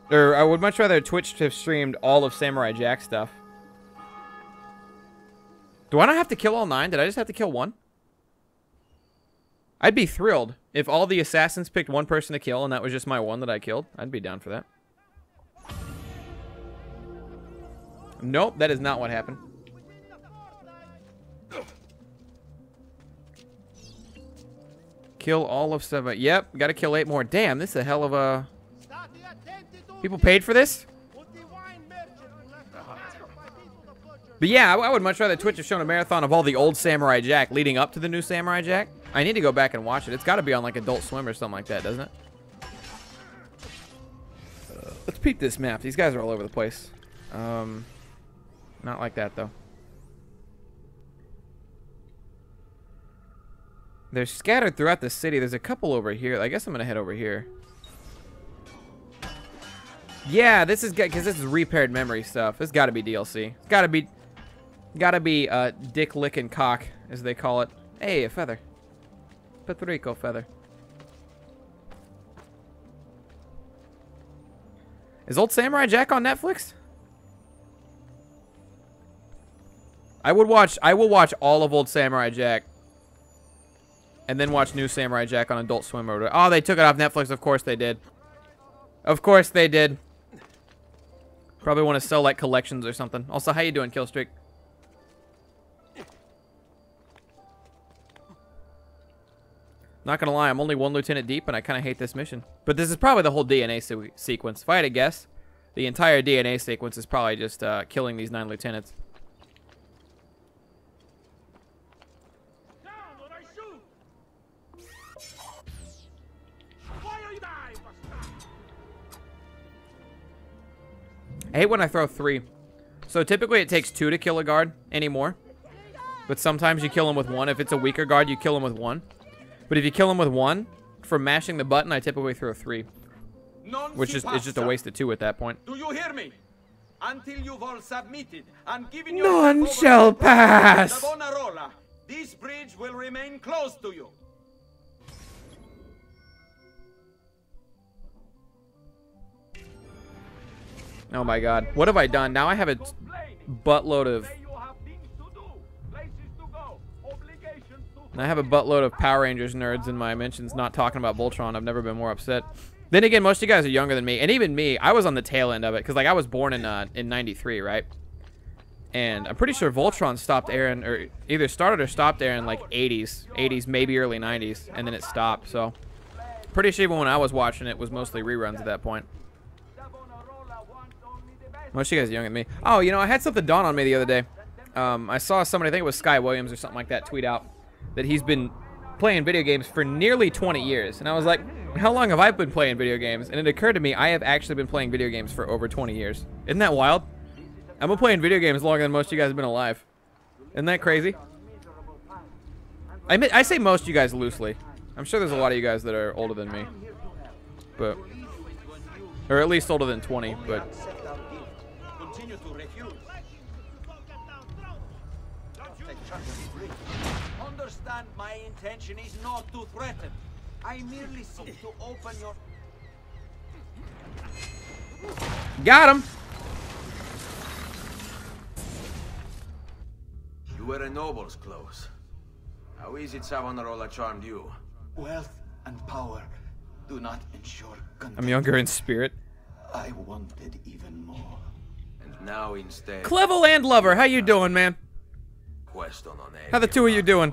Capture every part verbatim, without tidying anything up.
Or I would much rather Twitch have streamed all of Samurai Jack stuff. Do I not have to kill all nine? Did I just have to kill one? I'd be thrilled if all the assassins picked one person to kill and that was just my one that I killed. I'd be down for that. Nope, that is not what happened. Kill all of seven. Yep, gotta kill eight more. Damn, this is a hell of a... People paid for this? But yeah, I, I would much rather Twitch have shown a marathon of all the old Samurai Jack leading up to the new Samurai Jack. I need to go back and watch it. It's got to be on like Adult Swim or something like that, doesn't it? Uh, let's peep this map. These guys are all over the place. Um, not like that, though. They're scattered throughout the city. There's a couple over here. I guess I'm going to head over here. Yeah, this is good because this is repaired memory stuff. This got to be D L C. It's got to be, got to be uh, dick licking cock, as they call it. Hey, a feather. Petrico feather. Is Old Samurai Jack on Netflix? I would watch. I will watch all of Old Samurai Jack, and then watch New Samurai Jack on Adult Swim. Or oh, they took it off Netflix. Of course they did. Of course they did. Probably want to sell like collections or something. Also, how you doing, Killstreak? Not gonna lie, I'm only one lieutenant deep, and I kind of hate this mission. But this is probably the whole D N A se sequence. If I had to guess, the entire D N A sequence is probably just uh, killing these nine lieutenants. I hate when I throw three. So typically it takes two to kill a guard anymore. But sometimes you kill him with one. If it's a weaker guard, you kill him with one. But if you kill him with one, from mashing the button, I typically throw three. Which is, is just a waste of two at that point. Do you hear me? Until you've all submitted and given your none shall pass. This bridge will remain closed to you. Oh my god. What have I done? Now I have a buttload of... I have a buttload of Power Rangers nerds in my mentions not talking about Voltron. I've never been more upset. Then again, most of you guys are younger than me. And even me, I was on the tail end of it. Because like I was born in uh, in ninety-three, right? And I'm pretty sure Voltron stopped airing, or either started or stopped airing like eighties. eighties, maybe early nineties. And then it stopped, so... Pretty sure even when I was watching it, it was mostly reruns at that point. Most of you guys are younger than me. Oh, you know, I had something dawn on me the other day. Um, I saw somebody, I think it was Sky Williams or something like that, tweet out that he's been playing video games for nearly twenty years. And I was like, how long have I been playing video games? And it occurred to me, I have actually been playing video games for over twenty years. Isn't that wild? I've been playing video games longer than most of you guys have been alive. Isn't that crazy? I, admit, I say most of you guys loosely. I'm sure there's a lot of you guys that are older than me. But, or at least older than twenty, but... Understand, my intention is not to threaten. I merely seek to open your... Got him! You wear a noble's clothes. How is it Savonarola charmed you? Wealth and power do not ensure content. I'm younger in spirit. I wanted even more. And now instead... Clever Land Lover, how you doing, man? How the two of you doing?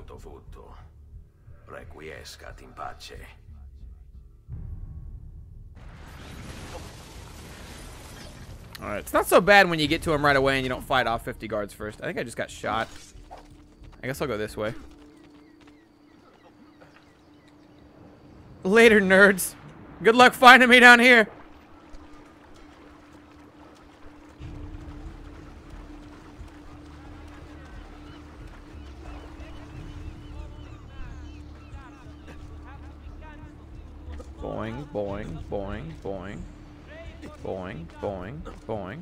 Alright, it's not so bad when you get to him right away and you don't fight off fifty guards first. I think I just got shot. I guess I'll go this way. Later, nerds. Good luck finding me down here. Boing, boing, boing, boing. Boing, boing, boing.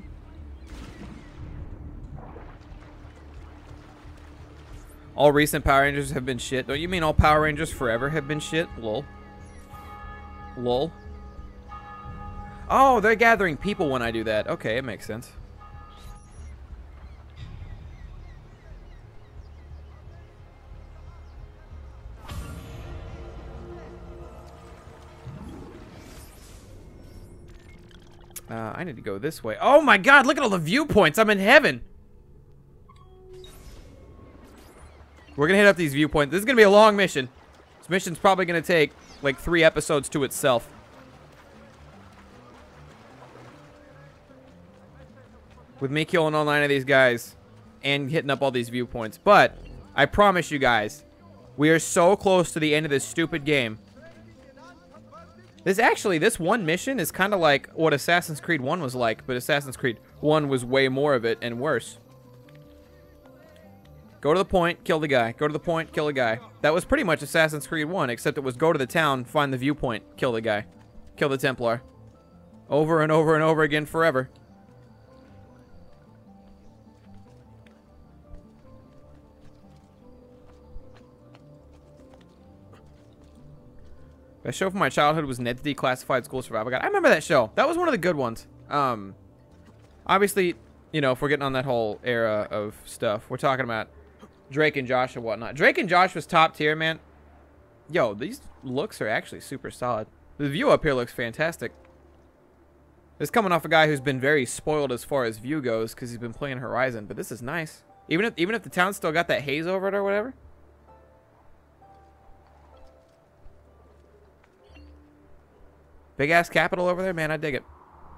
All recent Power Rangers have been shit. Don't you mean all Power Rangers forever have been shit? Lol. Lol. Oh, they're gathering people when I do that. Okay, it makes sense. Uh, I need to go this way. Oh my god, look at all the viewpoints. I'm in heaven. We're gonna hit up these viewpoints. This is gonna be a long mission. This mission's probably gonna take like three episodes to itself. With me killing all nine of these guys and hitting up all these viewpoints. But I promise you guys, we are so close to the end of this stupid game. This actually, this one mission is kind of like what Assassin's Creed one was like, but Assassin's Creed one was way more of it and worse. Go to the point, kill the guy. Go to the point, kill the guy. That was pretty much Assassin's Creed one, except it was go to the town, find the viewpoint, kill the guy. Kill the Templar. Over and over and over again forever. That show from my childhood was Ned's Declassified School Survival Guide. I remember that show. That was one of the good ones. Um, obviously, you know, if we're getting on that whole era of stuff, we're talking about Drake and Josh and whatnot. Drake and Josh was top tier, man. Yo, these looks are actually super solid. The view up here looks fantastic. This is coming off a guy who's been very spoiled as far as view goes because he's been playing Horizon, but this is nice. Even if even if the town's still got that haze over it or whatever. Big ass capital over there, man. I dig it.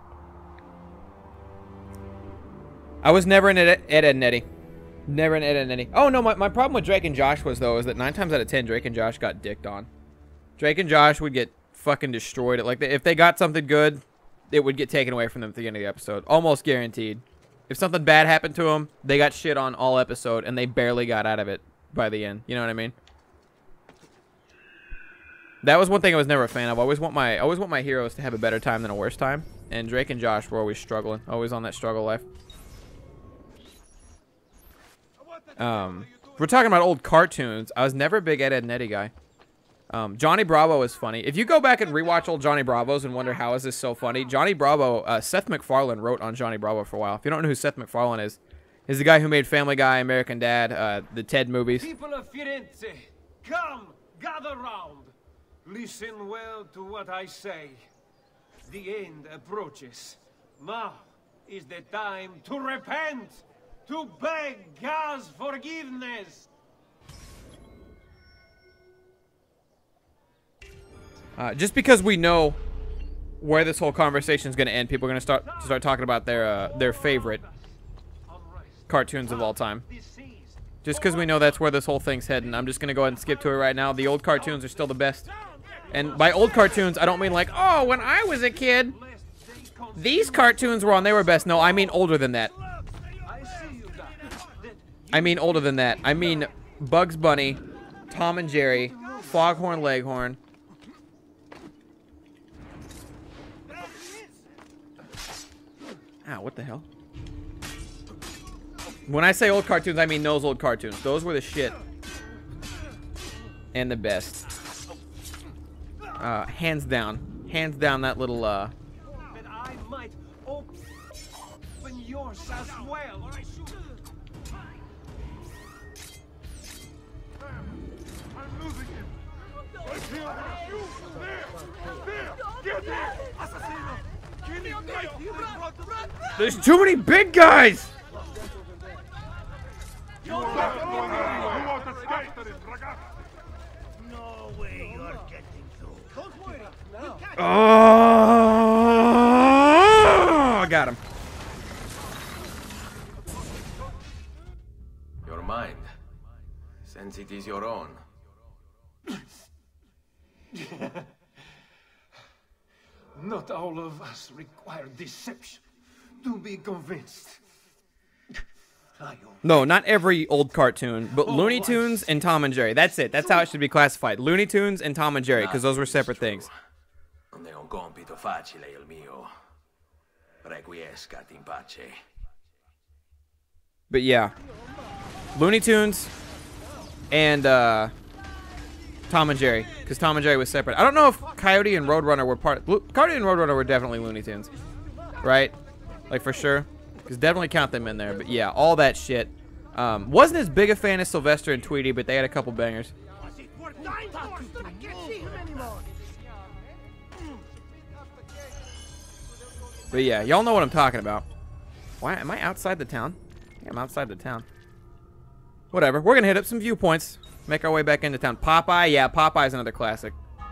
I was never in Ed, Ed, Ed and Eddie. Never in Ed and Eddie. Oh no, my, my problem with Drake and Josh was though is that nine times out of ten, Drake and Josh got dicked on. Drake and Josh would get fucking destroyed. Like if they got something good, it would get taken away from them at the end of the episode, almost guaranteed. If something bad happened to them, they got shit on all episode, and they barely got out of it by the end. You know what I mean? That was one thing I was never a fan of. I always want my I always want my heroes to have a better time than a worse time. And Drake and Josh were always struggling, always on that struggle life. Um, if we're talking about old cartoons, I was never a big Ed, Ed and Eddie guy. Um, Johnny Bravo is funny. If you go back and rewatch old Johnny Bravos and wonder how is this so funny, Johnny Bravo, uh, Seth MacFarlane wrote on Johnny Bravo for a while. If you don't know who Seth MacFarlane is, he's the guy who made Family Guy, American Dad, uh, the Ted movies. People of Firenze, come, gather round. Listen well to what I say. The end approaches. Now is the time to repent, to beg God's forgiveness. Uh, just because we know where this whole conversation is going to end, people are going to start start talking about their uh, their favorite cartoons of all time. Just because we know that's where this whole thing's heading, I'm just going to go ahead and skip to it right now. The old cartoons are still the best. And by old cartoons, I don't mean like, oh, when I was a kid, these cartoons were on, they were best. No, I mean older than that. I mean older than that. I mean Bugs Bunny, Tom and Jerry, Foghorn Leghorn. Ow, what the hell? When I say old cartoons, I mean those old cartoons. Those were the shit. And the best. Uh, hands down. Hands down that little, uh... But I might open yours as well. I'm losing him. Right here. There. There. Get there. Assassino. Kill him right here. There's too many big guys! No way you're getting through. Don't worry. Oh, I got him. Your mind, since it is your own. Not all of us require deception to be convinced. No, not every old cartoon, but Looney Tunes and Tom and Jerry. That's it. That's how it should be classified. Looney Tunes and Tom and Jerry, because those were separate things. Non è un compito facile il mio. Requiescat in pace. But yeah, Looney Tunes and uh, Tom and Jerry, because Tom and Jerry was separate. I don't know if Coyote and Roadrunner were part. Coyote and Roadrunner were definitely Looney Tunes, right? Like for sure, because definitely count them in there. But yeah, all that shit. Um, wasn't as big a fan as Sylvester and Tweety, but they had a couple bangers. But yeah, y'all know what I'm talking about. Why am I outside the town? Yeah, I'm outside the town. Whatever. We're gonna hit up some viewpoints. Make our way back into town. Popeye, yeah, Popeye's another classic.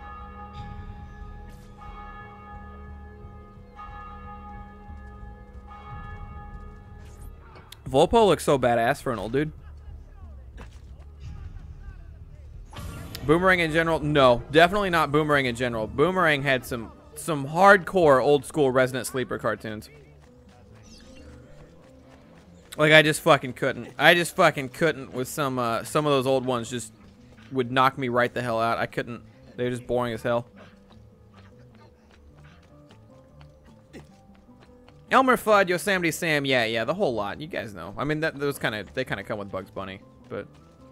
Volpo looks so badass for an old dude. Boomerang in general? No, definitely not Boomerang in general. Boomerang had some some hardcore old school Resident Sleeper cartoons. Like I just fucking couldn't. I just fucking couldn't with some uh, some of those old ones. Just would knock me right the hell out. I couldn't. They were just boring as hell. Elmer Fudd, Yosemite Sam, yeah, yeah, the whole lot. You guys know. I mean, that those kind of they kind of come with Bugs Bunny, but.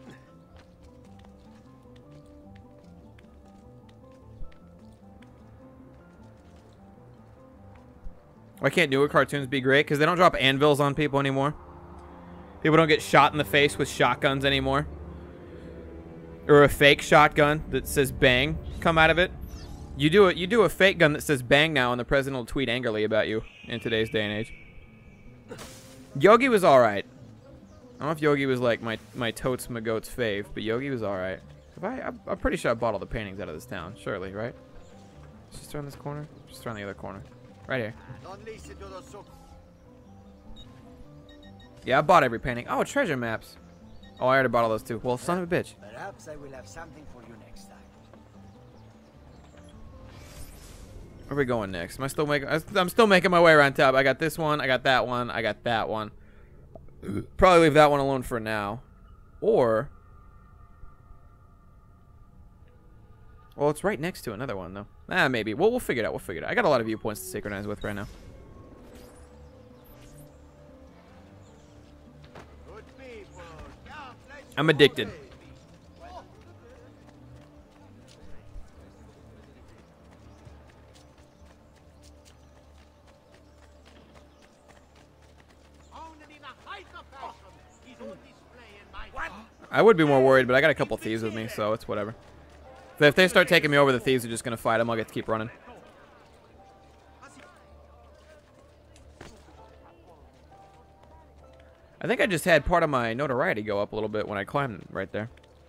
Why can't newer cartoons be great? Because they don't drop anvils on people anymore. People don't get shot in the face with shotguns anymore. Or a fake shotgun that says bang come out of it. You do it. You do a fake gun that says bang now, and the president will tweet angrily about you in today's day and age. Yogi was all right. I don't know if Yogi was like my my totes my goats fave, but Yogi was all right. Have I? I'm, I'm pretty sure I bought all the paintings out of this town. Surely, right? Just around this corner. Just around the other corner. Right here. Yeah, I bought every painting. Oh, treasure maps. Oh, I already bought all those too. Well, son of a bitch. Perhaps I will have something for you next time. Where are we going next? Am I still making? I'm still making my way around top. I got this one. I got that one. I got that one. Probably leave that one alone for now. Or, well, it's right next to another one though. Ah, maybe. Well, we'll figure it out. We'll figure it out. I got a lot of viewpoints to synchronize with right now. I'm addicted. I would be more worried, but I got a couple thieves with me, so it's whatever. So if they start taking me over, the thieves are just going to fight them. I'll get to keep running. I think I just had part of my notoriety go up a little bit when I climbed right there.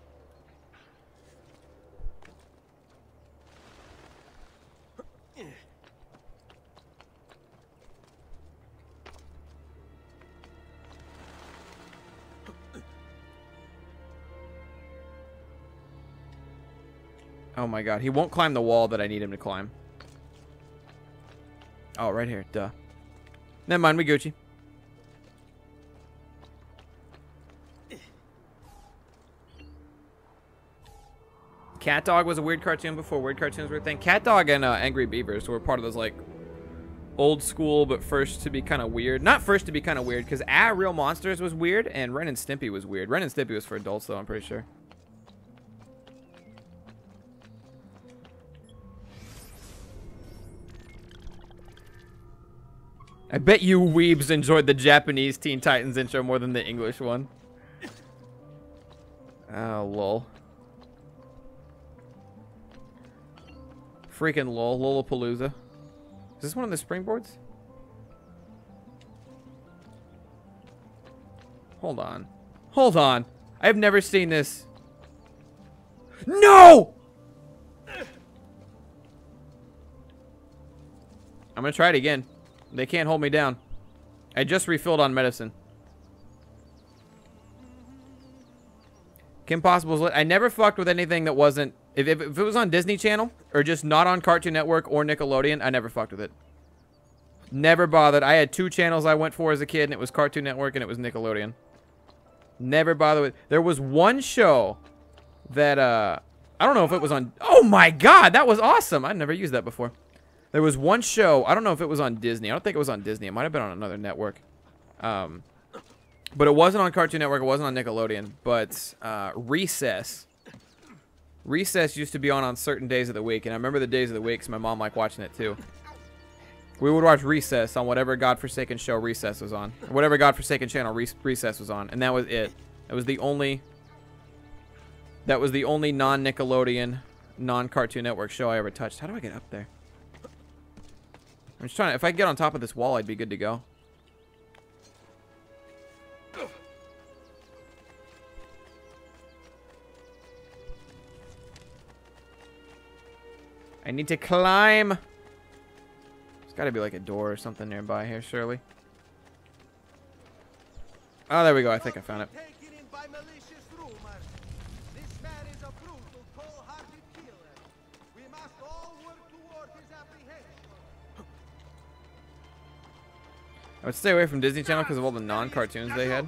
Oh my god, he won't climb the wall that I need him to climb. Oh, right here, duh. Never mind, we Gucci. Cat Dog was a weird cartoon before weird cartoons were a thing. Cat Dog and uh, Angry Beavers were part of those, like, old school, but first to be kind of weird. Not first to be kind of weird, because Ah, Real Monsters was weird, and Ren and Stimpy was weird. Ren and Stimpy was for adults, though, I'm pretty sure. I bet you weebs enjoyed the Japanese Teen Titans intro more than the English one. Oh, lol. Freaking lol. Lollapalooza. Is this one of the springboards? Hold on. Hold on. I've never seen this. No! I'm gonna try it again. They can't hold me down. I just refilled on medicine. Kim Possible's lit. I never fucked with anything that wasn't... If, if, if it was on Disney Channel, or just not on Cartoon Network or Nickelodeon, I never fucked with it. Never bothered. I had two channels I went for as a kid, and it was Cartoon Network and it was Nickelodeon. Never bothered with... There was one show that, uh... I don't know if it was on... Oh my god, that was awesome! I'd never used that before. There was one show, I don't know if it was on Disney. I don't think it was on Disney. It might have been on another network. Um, but it wasn't on Cartoon Network. It wasn't on Nickelodeon. But uh, Recess Recess used to be on on certain days of the week, and I remember the days of the week because my mom liked watching it too. We would watch Recess on whatever godforsaken show Recess was on. Or whatever godforsaken channel Re Recess was on. And that was it. It was the only... That was the only non-Nickelodeon, non-Cartoon Network show I ever touched. How do I get up there? I'm just trying to... If I could get on top of this wall, I'd be good to go. I need to climb. There's got to be like a door or something nearby here, surely. Oh, there we go. I think I found it. I would stay away from Disney Channel because of all the non-cartoons they had.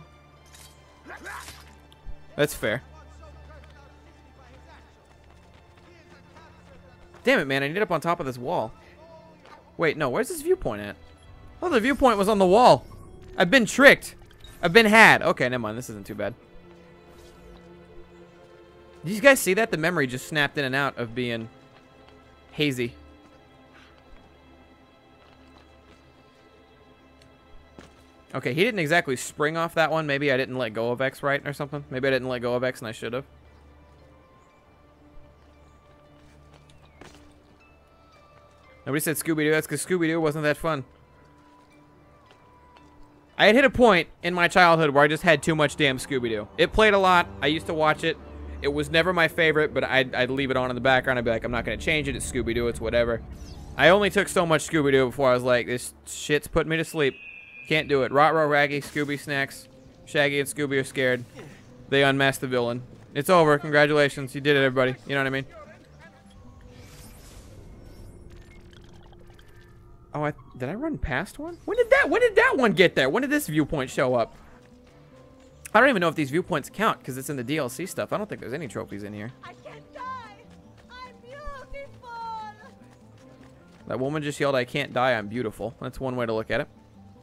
That's fair. Damn it, man. I need up on top of this wall. Wait, no. Where's this viewpoint at? Oh, the viewpoint was on the wall. I've been tricked. I've been had. Okay, never mind. This isn't too bad. Did you guys see that? The memory just snapped in and out of being hazy. Okay, he didn't exactly spring off that one. Maybe I didn't let go of X right or something. Maybe I didn't let go of X and I should have. Nobody said Scooby-Doo. That's because Scooby-Doo wasn't that fun. I had hit a point in my childhood where I just had too much damn Scooby-Doo. It played a lot. I used to watch it. It was never my favorite, but I'd, I'd leave it on in the background. I'd be like, I'm not going to change it. It's Scooby-Doo. It's whatever. I only took so much Scooby-Doo before I was like, this shit's putting me to sleep. Can't do it. Rot-Row, Raggy, Scooby, Snacks. Shaggy and Scooby are scared. They unmasked the villain. It's over. Congratulations. You did it, everybody. You know what I mean? Oh, I, did I run past one? When did that? When did that one get there? When did this viewpoint show up? I don't even know if these viewpoints count because it's in the D L C stuff. I don't think there's any trophies in here. I can't die. I'm beautiful. That woman just yelled, "I can't die. I'm beautiful." That's one way to look at it.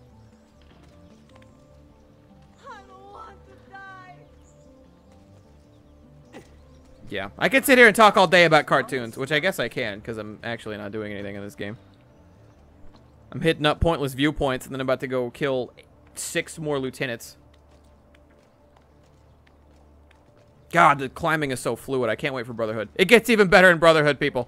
I don't want to die. Yeah, I could sit here and talk all day about cartoons, which I guess I can because I'm actually not doing anything in this game. I'm hitting up pointless viewpoints, and then I'm about to go kill six more lieutenants. God, the climbing is so fluid. I can't wait for Brotherhood. It gets even better in Brotherhood, people.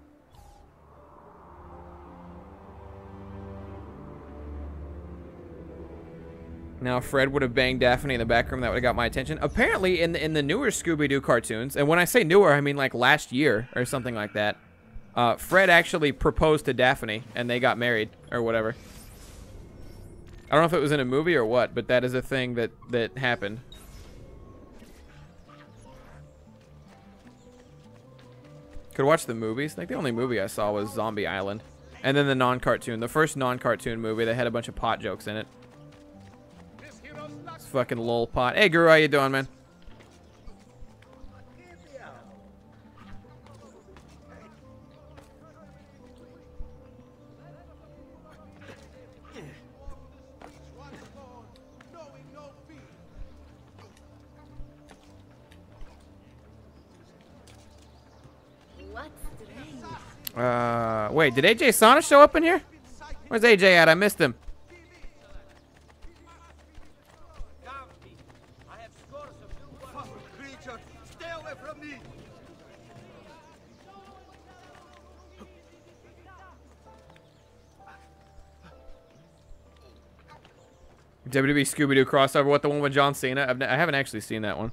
Now, Fred would have banged Daphne in the back room. That would have got my attention. Apparently, in the, in the newer Scooby-Doo cartoons, and when I say newer, I mean like last year or something like that, Uh, Fred actually proposed to Daphne, and they got married, or whatever. I don't know if it was in a movie or what, but that is a thing that, that happened. Could watch the movies. I think the only movie I saw was Zombie Island. And then the non-cartoon. The first non-cartoon movie that had a bunch of pot jokes in it. It's fucking lol pot. Hey, Guru, how you doing, man? Uh, wait, did A J Sana show up in here? Where's A J at? I missed him. W W E Scooby-Doo crossover. What, the one with John Cena? I've n I haven't actually seen that one.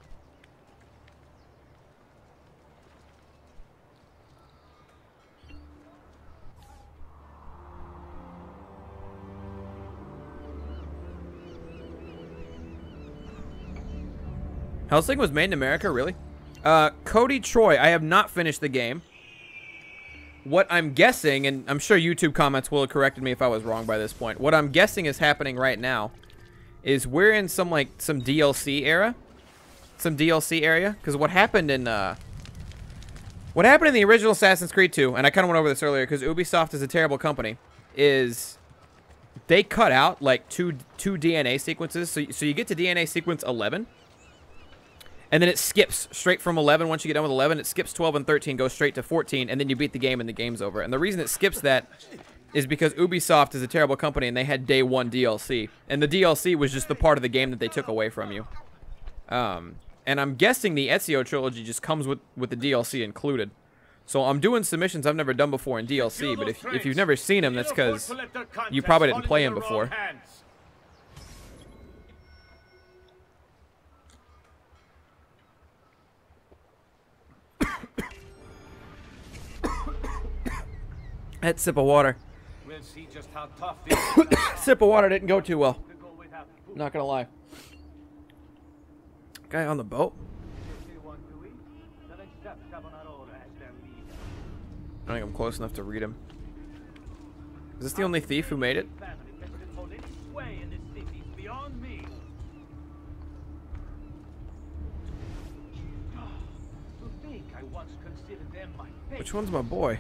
Hellsing was made in America, really? Uh, Cody Troy, I have not finished the game. What I'm guessing, and I'm sure YouTube comments will have corrected me if I was wrong by this point. What I'm guessing is happening right now is we're in some, like, some D L C era. Some D L C area. Because what happened in, uh... What happened in the original Assassin's Creed two, and I kind of went over this earlier because Ubisoft is a terrible company, is they cut out, like, two, two D N A sequences. So, so you get to D N A sequence eleven. And then it skips straight from eleven. Once you get done with eleven, it skips twelve and thirteen, goes straight to fourteen, and then you beat the game and the game's over. And the reason it skips that is because Ubisoft is a terrible company and they had day one D L C. And the D L C was just the part of the game that they took away from you. Um, and I'm guessing the Ezio trilogy just comes with, with the D L C included. So I'm doing submissions I've never done before in D L C, but if, if you've never seen them, that's because you probably didn't play them before. That sip of water. We'll see just how tough this Sip of water didn't go too well. Not gonna lie. Guy on the boat. I don't think I'm close enough to read him. Is this the only thief who made it? Which one's my boy?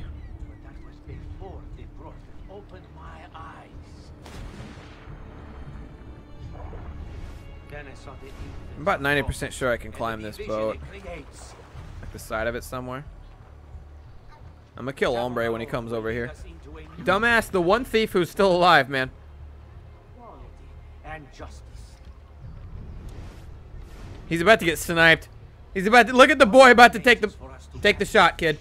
I'm about ninety percent sure I can climb this boat. Like the side of it somewhere. I'm gonna kill Ombre when he comes over here. Dumbass, the one thief who's still alive, man. He's about to get sniped. He's about to look at the boy about to take the take the shot, kid.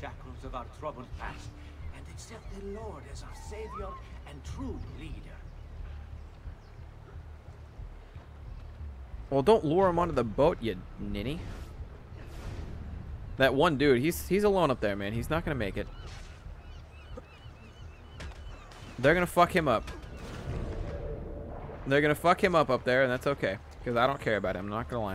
Well, don't lure him onto the boat, you ninny. That one dude, he's he's alone up there, man. He's not gonna make it. They're gonna fuck him up. They're gonna fuck him up up there, and that's okay. Because I don't care about him, I'm not gonna lie.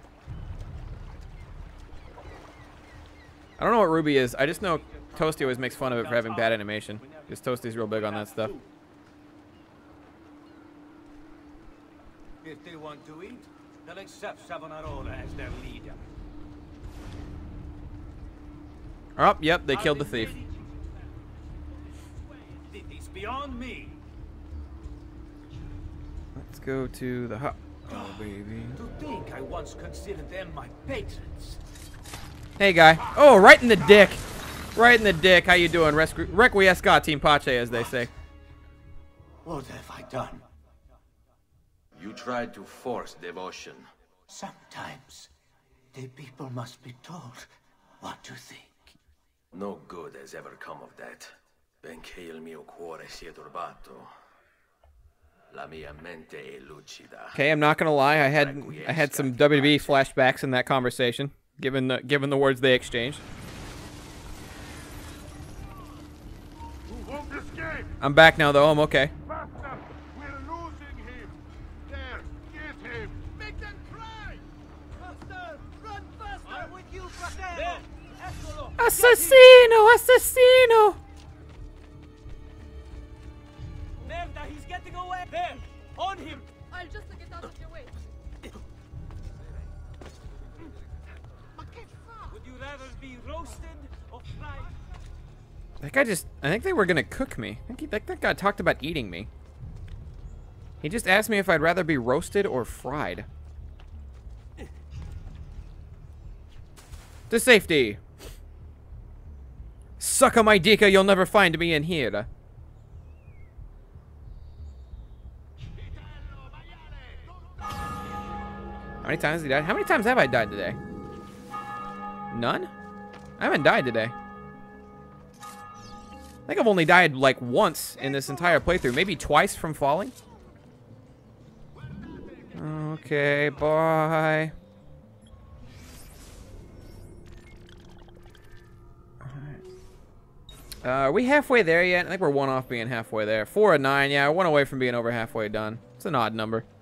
I don't know what Ruby is. I just know Toasty always makes fun of it for having bad animation. Because Toasty's real big on that stuff. If they want to eat, they'll accept Savonarola as their leader. Oh, yep, they killed the thief. It's beyond me. Let's go to the hut. Oh, baby. To think I once considered them my patrons. Hey, guy. Oh, right in the dick. Right in the dick. How you doing? Requiescat Team Pache, as they say. What have I done? You tried to force devotion. Sometimes the people must be told what to think. No good has ever come of that. Benché il mio cuore sia turbato, la mia mente è lucida. Okay, I'm not gonna lie. I had I had some W W E flashbacks in that conversation, given the given the words they exchanged. I'm back now, though. I'm okay. Assassino! Assassino! Merda, he's getting away! There! On him! I'll just get out of your way. Would you rather be roasted or fried? That guy just... I think they were gonna cook me. I think he, that, that guy talked about eating me. He just asked me if I'd rather be roasted or fried. To safety! Suck on my dick or you'll never find me in here. How many times has he died? How many times have I died today? None? I haven't died today. I think I've only died like once in this entire playthrough. Maybe twice from falling. Okay, bye. Uh, are we halfway there yet? I think we're one off being halfway there. Four and nine, yeah, one away from being over halfway done. It's an odd number.